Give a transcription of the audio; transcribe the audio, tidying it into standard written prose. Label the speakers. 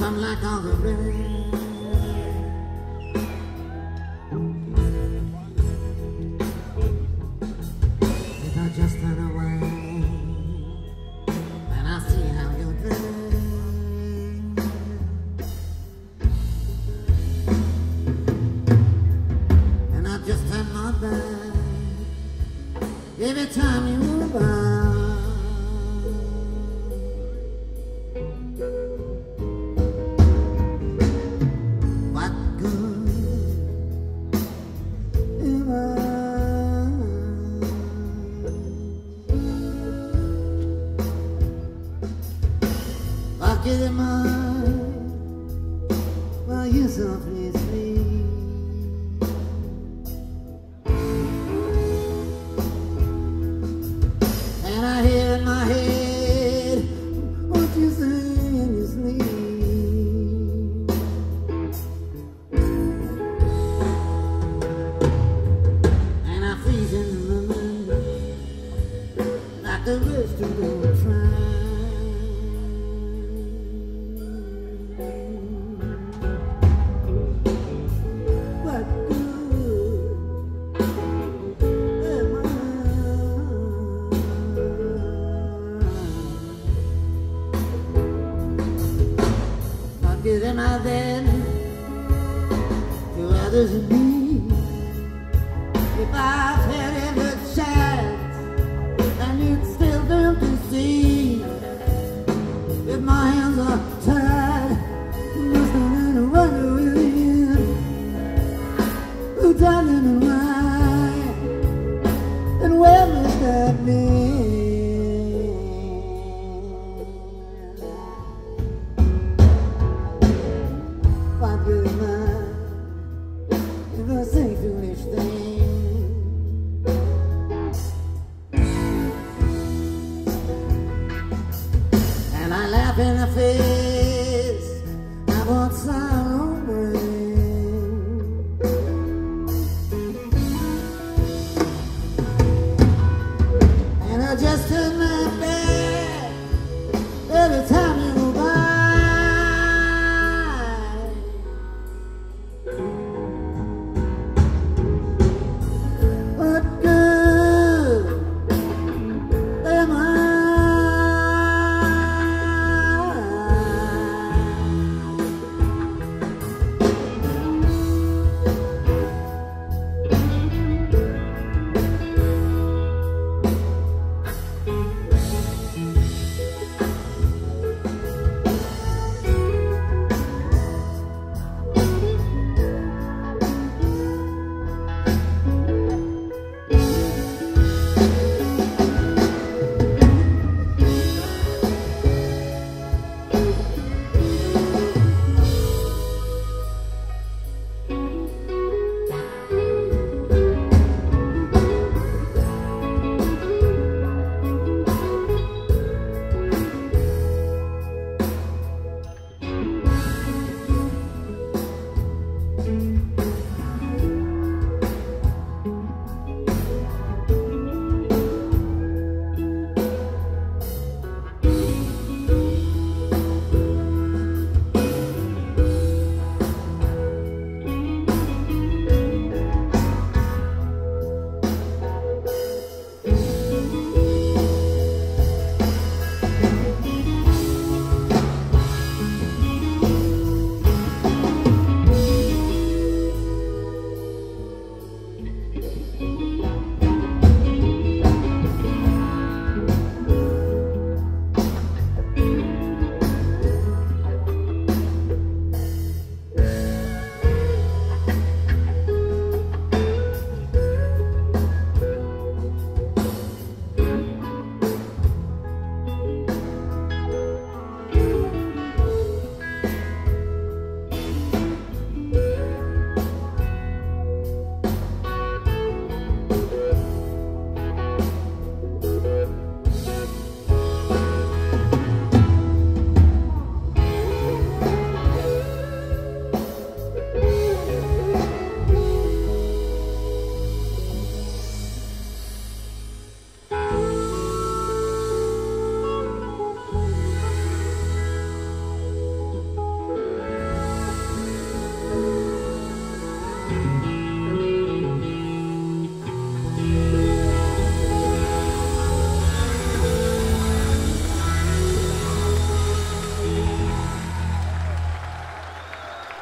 Speaker 1: I'm like all the rain. If I just turn away and I see how you're doing, and I just turn my back every time you move by. Get in while you softly sleep, and I hear in my head what you say in your sleep, and I freeze in the moment like the rest of the train. Am I then to others and me if I